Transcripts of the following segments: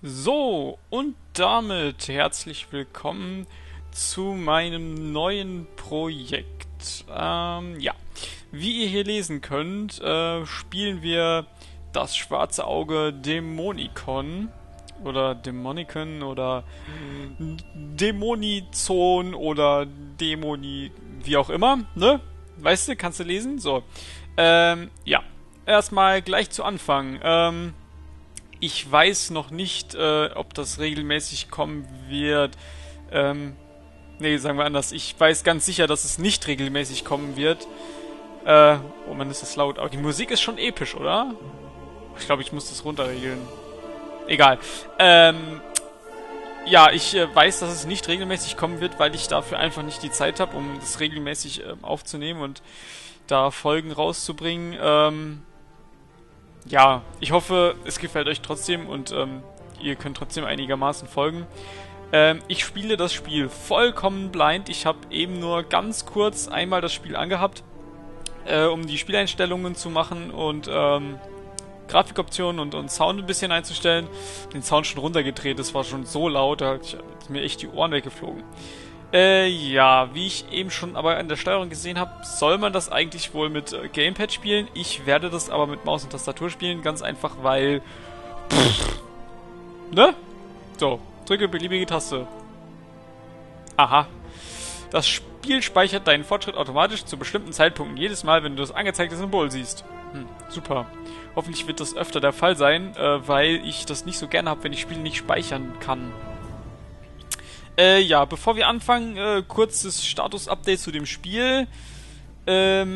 So, und damit herzlich willkommen zu meinem neuen Projekt. Ja, wie ihr hier lesen könnt, spielen wir das schwarze Auge Dämonikon oder Dämonikon oder Dämonizon oder Dämoni, wie auch immer, ne? Weißt du, kannst du lesen? So, ja, erstmal gleich zu Anfang. Ich weiß noch nicht, ob das regelmäßig kommen wird. Nee, sagen wir anders. Ich weiß ganz sicher, dass es nicht regelmäßig kommen wird. Oh man, ist das laut. Aber die Musik ist schon episch, oder? Ich glaube, ich muss das runterregeln. Egal. Ja, ich weiß, dass es nicht regelmäßig kommen wird, weil ich dafür einfach nicht die Zeit habe, um das regelmäßig aufzunehmen und da Folgen rauszubringen. Ja, ich hoffe, es gefällt euch trotzdem und ihr könnt trotzdem einigermaßen folgen. Ich spiele das Spiel vollkommen blind. Ich habe eben nur ganz kurz einmal das Spiel angehabt, um die Spieleinstellungen zu machen und Grafikoptionen und Sound ein bisschen einzustellen. Den Sound schon runtergedreht, das war schon so laut, da hat mir echt die Ohren weggeflogen. Ja, wie ich eben schon aber an der Steuerung gesehen habe, soll man das eigentlich wohl mit Gamepad spielen. Ich werde das aber mit Maus und Tastatur spielen, ganz einfach, weil... ne? So, drücke beliebige Taste. Aha. Das Spiel speichert deinen Fortschritt automatisch zu bestimmten Zeitpunkten jedes Mal, wenn du das angezeigte Symbol siehst. Super. Hoffentlich wird das öfter der Fall sein, weil ich das nicht so gerne habe, wenn ich Spiele nicht speichern kann. Ja, bevor wir anfangen, kurzes Status-Update zu dem Spiel. Ja,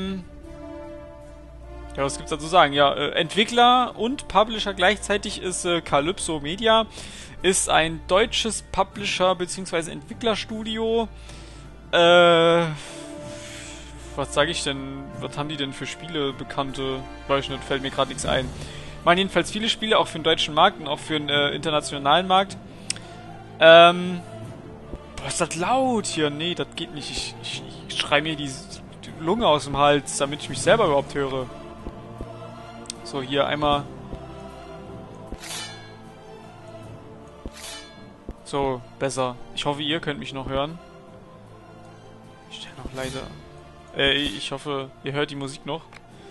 was gibt's da zu sagen? Ja, Entwickler und Publisher gleichzeitig ist Kalypso Media. Ist ein deutsches Publisher- bzw. Entwicklerstudio. Was sage ich denn? Was haben die denn für Spiele, bekannte? Weiß nicht, fällt mir gerade nichts ein. Machen jedenfalls viele Spiele, auch für den deutschen Markt und auch für den internationalen Markt. Boah, ist das laut hier? Nee, das geht nicht. Ich schrei mir die Lunge aus dem Hals, damit ich mich selber überhaupt höre. So, hier einmal. So, besser. Ich hoffe, ihr könnt mich noch hören. Ich stelle noch leiser. Ich hoffe, ihr hört die Musik noch.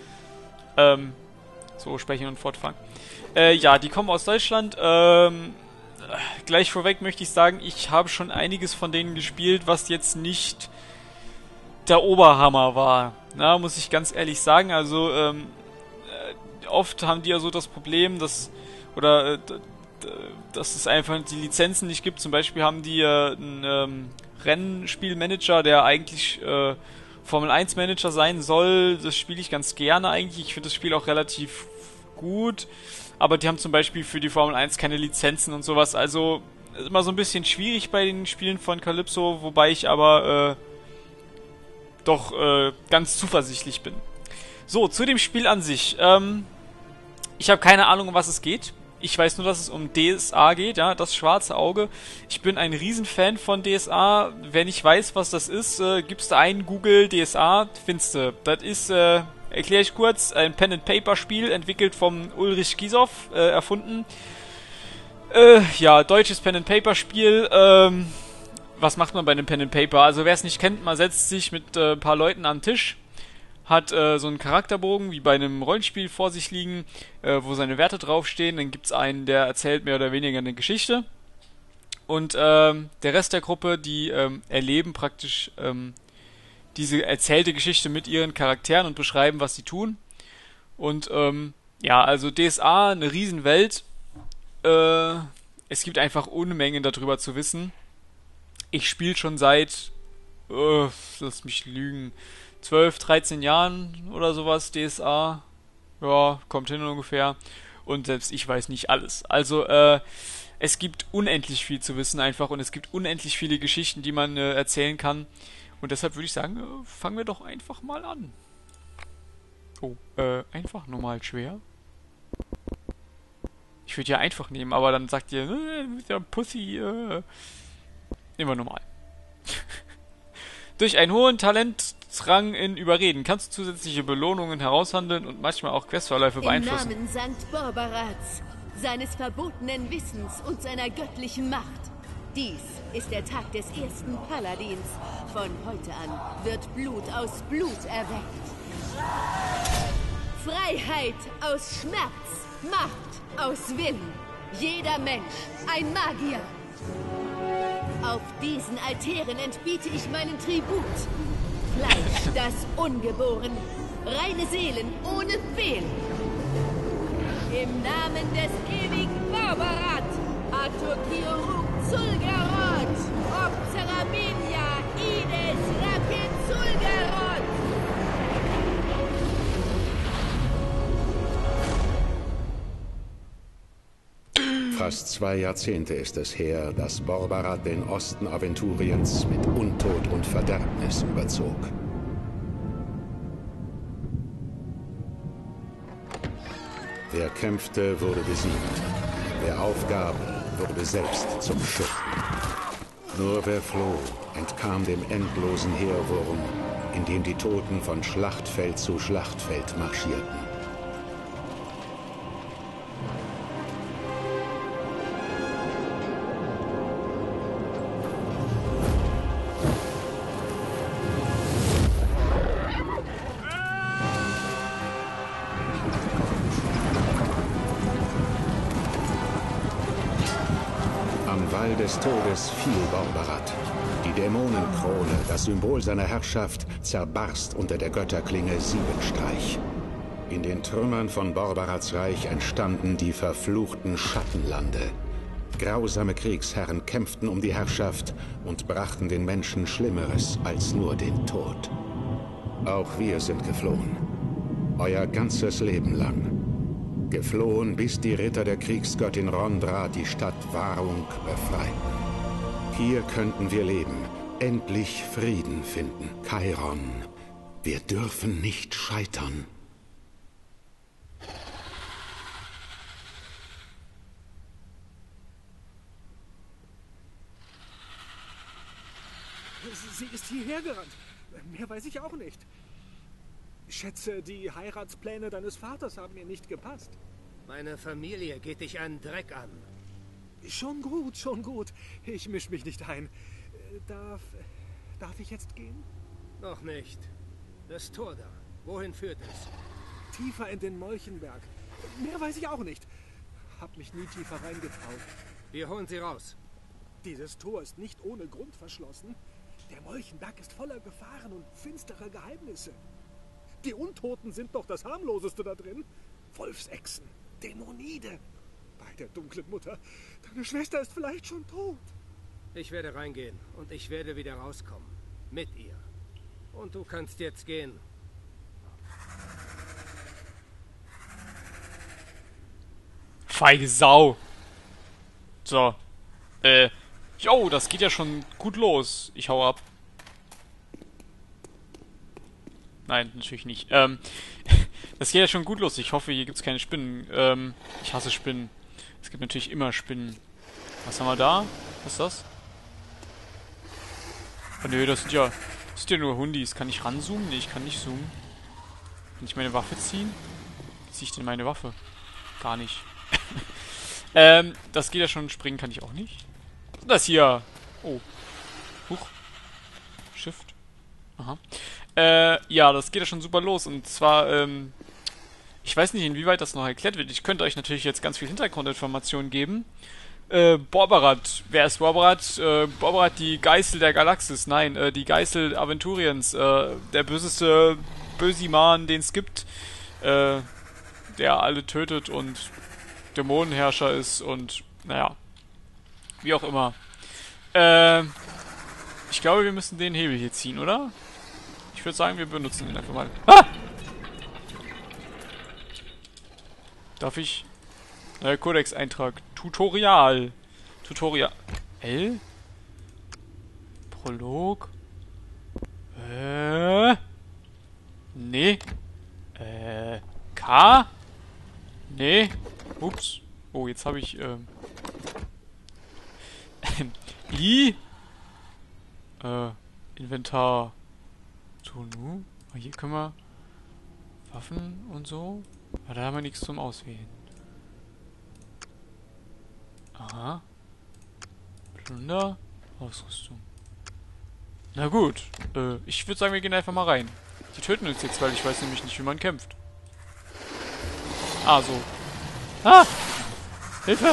So, sprechen und fortfahren. Ja, die kommen aus Deutschland. Gleich vorweg möchte ich sagen, ich habe schon einiges von denen gespielt, was jetzt nicht der Oberhammer war. Na, muss ich ganz ehrlich sagen. Also, oft haben die ja so das Problem, dass dass es einfach die Lizenzen nicht gibt. Zum Beispiel haben die einen Rennspielmanager, der eigentlich Formel 1 Manager sein soll. Das spiele ich ganz gerne eigentlich. Ich finde das Spiel auch relativ gut. Aber die haben zum Beispiel für die Formel 1 keine Lizenzen und sowas. Also ist immer so ein bisschen schwierig bei den Spielen von Kalypso, wobei ich aber doch ganz zuversichtlich bin. So, zu dem Spiel an sich. Ich habe keine Ahnung, um was es geht. Ich weiß nur, dass es um DSA geht, ja, das schwarze Auge. Ich bin ein Riesenfan von DSA. Wenn ich weiß, was das ist, gibst du ein Google DSA, findest du. Das ist, erkläre ich kurz, ein Pen-and-Paper-Spiel, entwickelt vom Ulrich Gisow, erfunden. Ja, deutsches Pen-and-Paper-Spiel. Was macht man bei einem Pen-and-Paper? Also wer es nicht kennt, man setzt sich mit ein paar Leuten an den Tisch, hat so einen Charakterbogen wie bei einem Rollenspiel vor sich liegen, wo seine Werte draufstehen. Dann gibt's einen, der erzählt mehr oder weniger eine Geschichte. Und der Rest der Gruppe, die erleben praktisch diese erzählte Geschichte mit ihren Charakteren und beschreiben, was sie tun. Und ja, also DSA, eine Riesenwelt. Es gibt einfach Unmengen darüber zu wissen. Ich spiele schon seit, lass mich lügen, 12, 13 Jahren oder sowas DSA. Ja, kommt hin ungefähr. Und selbst ich weiß nicht alles. Also, es gibt unendlich viel zu wissen einfach und es gibt unendlich viele Geschichten, die man erzählen kann. Und deshalb würde ich sagen, fangen wir doch einfach mal an. Oh, einfach normal schwer. Ich würde ja einfach nehmen, aber dann sagt ihr, du bist ja Pussy, nehmen wir normal. Durch einen hohen Talentrang in Überreden kannst du zusätzliche Belohnungen heraushandeln und manchmal auch Questverläufe Im beeinflussen. Namen Sankt Barbarats seines verbotenen Wissens und seiner göttlichen Macht. Dies ist der Tag des ersten Paladins. Von heute an wird Blut aus Blut erweckt. Freiheit aus Schmerz, Macht aus Willen. Jeder Mensch ein Magier. Auf diesen Altären entbiete ich meinen Tribut. Fleisch, das ungeboren, reine Seelen ohne Fehl. Im Namen des ewigen Barbarat, Aturkioruk Zulgarot, Obzeraminia, Ides Rapid Zulgarot. Fast 2 Jahrzehnte ist es her, dass Borbarat den Osten Aventuriens mit Untot und Verderbnis überzog. Wer kämpfte, wurde besiegt. Wer aufgab, wurde selbst zum Schurken. Nur wer floh, entkam dem endlosen Heerwurm, in dem die Toten von Schlachtfeld zu Schlachtfeld marschierten. Am Wall des Todes fiel Borbarat. Die Dämonenkrone, das Symbol seiner Herrschaft, zerbarst unter der Götterklinge Siebenstreich. In den Trümmern von Borbarats Reich entstanden die verfluchten Schattenlande. Grausame Kriegsherren kämpften um die Herrschaft und brachten den Menschen Schlimmeres als nur den Tod. Auch wir sind geflohen. Euer ganzes Leben lang. Geflohen, bis die Ritter der Kriegsgöttin Rondra die Stadt Varung befreiten. Hier könnten wir leben, endlich Frieden finden. Chiron, wir dürfen nicht scheitern. Sie ist hierher gerannt. Mehr weiß ich auch nicht. Ich schätze, die Heiratspläne deines Vaters haben mir nicht gepasst. Meine Familie geht dich einen Dreck an. Schon gut, schon gut. Ich misch mich nicht ein. Darf ich jetzt gehen? Noch nicht. Das Tor da. Wohin führt es? Tiefer in den Molchenberg. Mehr weiß ich auch nicht. Hab mich nie tiefer reingetraut. Wir holen sie raus. Dieses Tor ist nicht ohne Grund verschlossen. Der Molchenberg ist voller Gefahren und finsterer Geheimnisse. Die Untoten sind doch das harmloseste da drin. Wolfsechsen, Dämonide. Bei der dunklen Mutter. Deine Schwester ist vielleicht schon tot. Ich werde reingehen und ich werde wieder rauskommen. Mit ihr. Und du kannst jetzt gehen. Feige Sau. So. Jo, das geht ja schon gut los. Ich hau ab. Nein, natürlich nicht. Das geht ja schon gut los. Ich hoffe, hier gibt's keine Spinnen. Ich hasse Spinnen. Es gibt natürlich immer Spinnen. Was haben wir da? Was ist das? Oh nö, das sind ja nur Hundis. Kann ich ranzoomen? Nee, ich kann nicht zoomen. Kann ich meine Waffe ziehen? Wie ziehe ich denn meine Waffe? Gar nicht. Das geht ja schon. Springen kann ich auch nicht. Das hier. Oh. Huch. Shift. Aha. Ja, das geht ja schon super los. Und zwar, ich weiß nicht, inwieweit das noch erklärt wird. Ich könnte euch natürlich jetzt ganz viel Hintergrundinformationen geben. Borbarat. Wer ist Borbarat? Borbarat, die Geißel der Galaxis. Nein, die Geißel Aventuriens. Der böseste Bösiman, den es gibt. Der alle tötet und Dämonenherrscher ist und, naja. Wie auch immer. Ich glaube, wir müssen den Hebel hier ziehen, oder? Ich würde sagen, wir benutzen ihn einfach mal. Ah! Darf ich? Neuer Codex-Eintrag. Tutorial. Tutorial. L? Prolog? Nee. K? Nee. Ups. Oh, jetzt habe ich, I? Inventar. So, nu. Hier können wir Waffen und so. Aber da haben wir nichts zum Auswählen. Aha. Plunder. Ausrüstung. Na gut. Ich würde sagen, wir gehen einfach mal rein. Die töten uns jetzt, weil ich weiß nämlich nicht, wie man kämpft. Ah, so. Ah! Hilfe!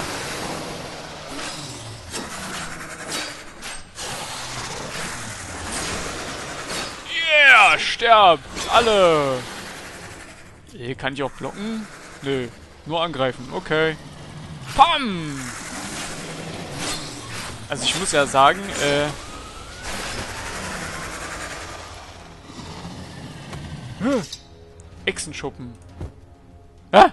Yeah! Sterbt! Alle! Kann ich auch blocken? Nö. Nur angreifen. Okay. Pam! Also ich muss ja sagen, Echsenschuppen. Ah!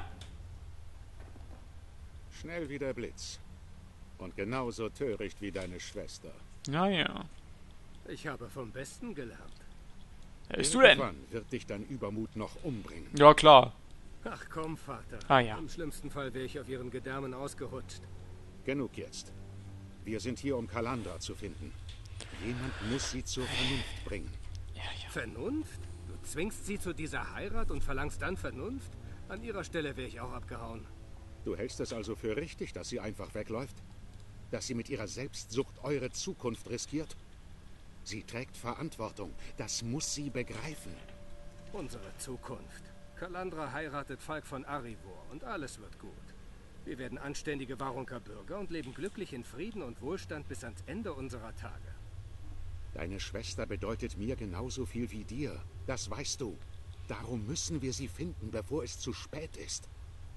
Schnell wie der Blitz. Und genauso töricht wie deine Schwester. Naja. Ich habe vom Besten gelernt. Wer bist du denn? Irgendwann wird dich dein Übermut noch umbringen. Ja, klar. Ach komm, Vater. Ah ja. Im schlimmsten Fall wäre ich auf ihren Gedärmen ausgerutscht. Genug jetzt. Wir sind hier, um Kalandra zu finden. Jemand muss sie zur Vernunft bringen. Ja, ja. Vernunft? Du zwingst sie zu dieser Heirat und verlangst dann Vernunft? An ihrer Stelle wäre ich auch abgehauen. Du hältst es also für richtig, dass sie einfach wegläuft? Dass sie mit ihrer Selbstsucht eure Zukunft riskiert? Sie trägt Verantwortung. Das muss sie begreifen. Unsere Zukunft. Kalandra heiratet Falk von Arivor und alles wird gut. Wir werden anständige Varunker Bürger und leben glücklich in Frieden und Wohlstand bis ans Ende unserer Tage. Deine Schwester bedeutet mir genauso viel wie dir. Das weißt du. Darum müssen wir sie finden, bevor es zu spät ist.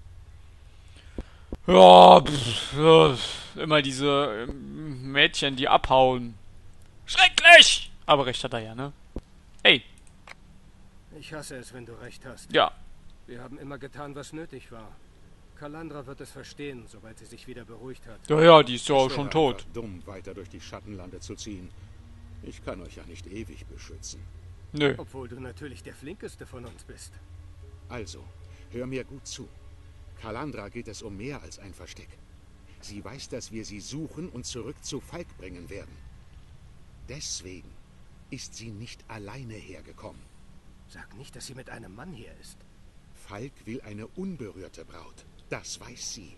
Ja, immer diese Mädchen, die abhauen. Schrecklich! Aber recht hat er ja, ne? Ey. Ich hasse es, wenn du recht hast. Ja. Wir haben immer getan, was nötig war. Kalandra wird es verstehen, sobald sie sich wieder beruhigt hat. Ja, ja, die ist ja auch Es schon wäre tot. einfach dumm, weiter durch die Schattenlande zu ziehen. Ich kann euch ja nicht ewig beschützen. Nö. Obwohl du natürlich der Flinkeste von uns bist. Also, hör mir gut zu. Kalandra geht es um mehr als ein Versteck. Sie weiß, dass wir sie suchen und zurück zu Falk bringen werden. Deswegen ist sie nicht alleine hergekommen. Sag nicht, dass sie mit einem Mann hier ist. Falk will eine unberührte Braut. Das weiß sie.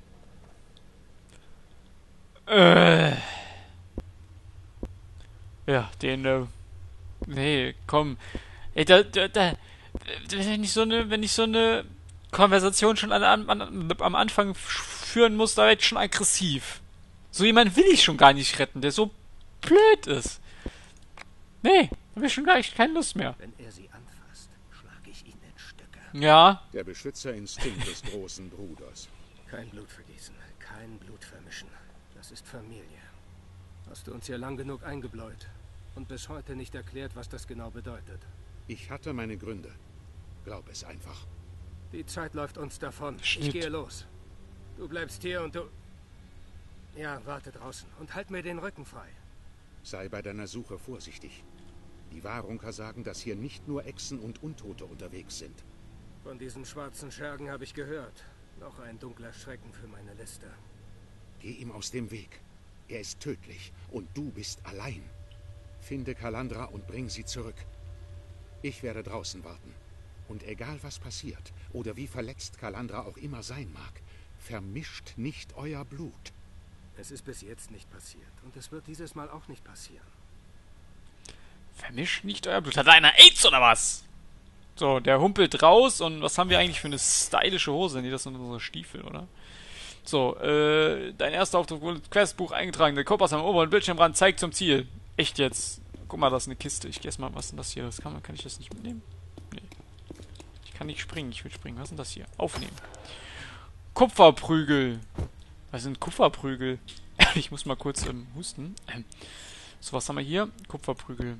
Ja, den, nee, komm. Ey, wenn ich so eine Konversation schon am Anfang führen muss, da werd ich schon aggressiv. So jemand will ich schon gar nicht retten, der so blöd ist. Nee, hab ich schon gar nicht, keine Lust mehr. Wenn er sie anfasst, schlage ich ihn in Stücke. Ja, Der Beschützerinstinkt des großen Bruders. Kein Blut vergießen, kein Blut vermischen. Das ist Familie. Hast du uns ja lang genug eingebläut und bis heute nicht erklärt, was das genau bedeutet. Ich hatte meine Gründe. Glaub es einfach. Die Zeit läuft uns davon. Schnitt. Ich gehe los. Du bleibst hier und du... Ja, warte draußen und halt mir den Rücken frei. Sei bei deiner Suche vorsichtig. Die Varunker sagen, dass hier nicht nur Echsen und Untote unterwegs sind. Von diesem schwarzen Schergen habe ich gehört. Noch ein dunkler Schrecken für meine Liste. Geh ihm aus dem Weg. Er ist tödlich und du bist allein. Finde Kalandra und bring sie zurück. Ich werde draußen warten. Und egal was passiert oder wie verletzt Kalandra auch immer sein mag, vermischt nicht euer Blut. Es ist bis jetzt nicht passiert und es wird dieses Mal auch nicht passieren. vermischt nicht euer Blut. Hat einer AIDS oder was? So, der humpelt raus und was haben wir eigentlich für eine stylische Hose? Nee, das sind unsere Stiefel, oder? So, dein erster Auftrag wurde ins Questbuch eingetragen. Der Kompass am oberen Bildschirmrand zeigt zum Ziel. Echt jetzt? Guck mal, das ist eine Kiste. Ich guess mal, was ist denn das hier? Das kann ich das nicht mitnehmen? Nee. Ich kann nicht springen. Ich will springen. Was ist denn das hier? Aufnehmen. Kupferprügel. Was sind Kupferprügel? Ich muss mal kurz husten. So, was haben wir hier? Kupferprügel.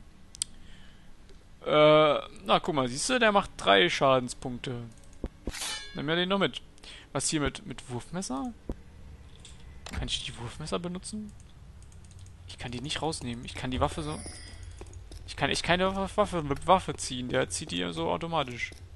Na, guck mal, siehst du, der macht 3 Schadenspunkte. Nimm mir den noch mit. Was hier mit Wurfmesser? Kann ich die Wurfmesser benutzen? Ich kann die nicht rausnehmen. Ich kann die Waffe so... Ich kann echt keine Waffe mit Waffe ziehen. Der zieht die so automatisch.